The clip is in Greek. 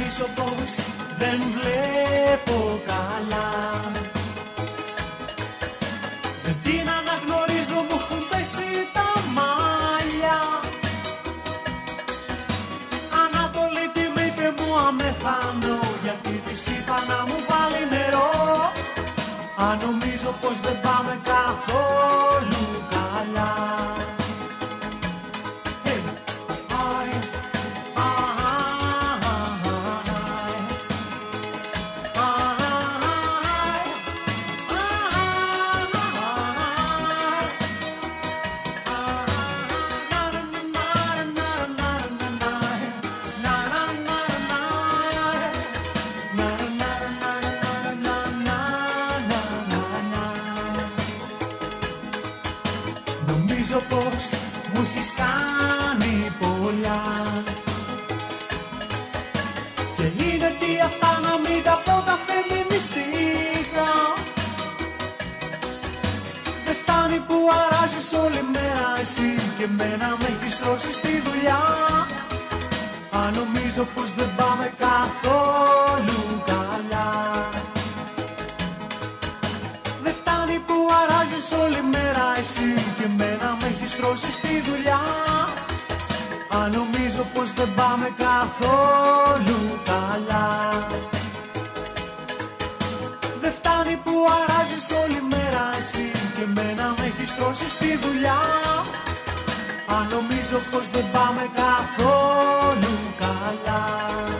Νομίζω πως δεν βλέπω καλά. Δεν την αναγνωρίζω, μου έχουν πέσει τα μάλια. Ανατολή τι με είπε, μου αμεθάνω, γιατί της είπα να μου βάλει νερό. Αν νομίζω πως δεν πάμε καθόλου καλά. Νομίζω πως μου έχεις κάνει πολλά. Και είναι τι αυτά να μην τα πω τα φεμινιστικά. Δεν φτάνει που αράζεις όλη μέρα εσύ και μένα με έχεις τρώσει στη δουλειά. Αν νομίζω πως δεν πάμε καθόλου καλά. Δεν φτάνει που αράζεις όλη μέρα εσύ και μένα με έχεις τρώσει στη δουλειά. Αν νομίζω πως δεν πάμε καθόλου καλά. Δεν φτάνει που αράζεις όλη μέρα εσύ και μένα με έχεις τρώσει στη δουλειά. Αν νομίζω πως δεν πάμε καθόλου καλά.